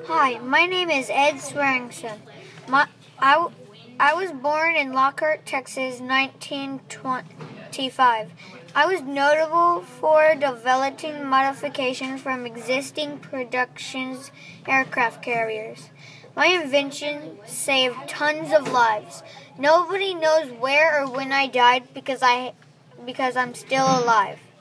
Hi, my name is Ed Swearingson. I was born in Lockhart, Texas, 1925. I was notable for developing modifications from existing productions aircraft carriers. My invention saved tons of lives. Nobody knows where or when I died because I'm still alive.